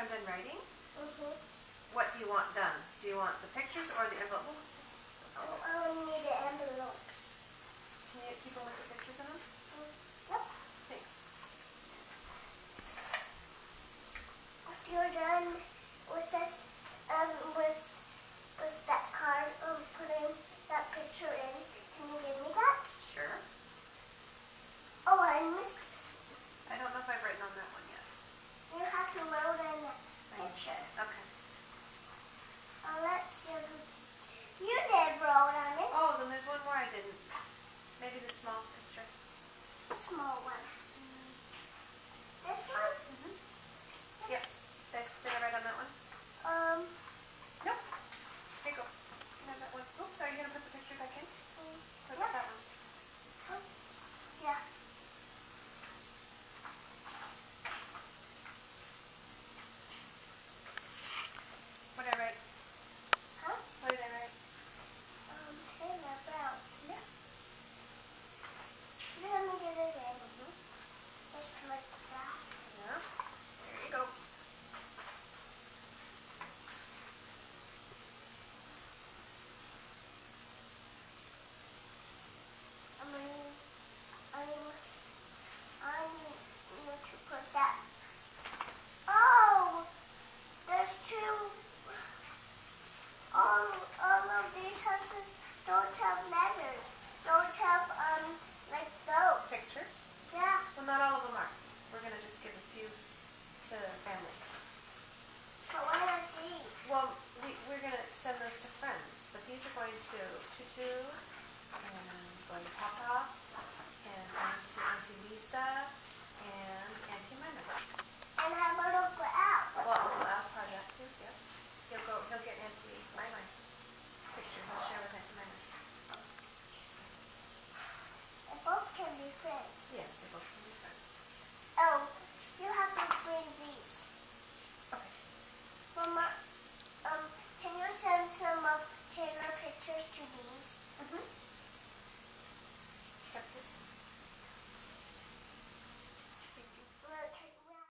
I'm done writing? Mm-hmm. What do you want done? Do you want the pictures or the envelopes? I need the envelopes. Can you keep them with the pictures in them? Yep. Thanks. After you're done with this, with that card, putting that picture in, can you give me that? Sure. Oh, I missed this. I don't know if I've written on that one yet. You have to write in the picture. Okay. Let's see. You did wrote on it. Oh, then there's one more I didn't. Maybe the small picture. The small one. This one? Mm-hmm. Yep. Did I write on that one? Nope. Here you go. You have that one. Oops, are you going to put the picture back in? Put Yep. that one. Yeah. What did I write? Huh? What did I write? Taylor Brown. Yeah. Let me get it in. Mm-hmm. It's like that. Yeah. There you go. I need to put that. Oh, there's two. All of these houses don't have letters. Don't have like those. Pictures? Yeah. Well, not all of them are. We're going to just give a few to family. But what are these? Well, we're going to send those to friends, but these are going to Tutu, and going to Papa, and going to Auntie Lisa, and Auntie Myrna. And how about Uncle Al? Well, Uncle Al's part of that too, yeah. He'll get Auntie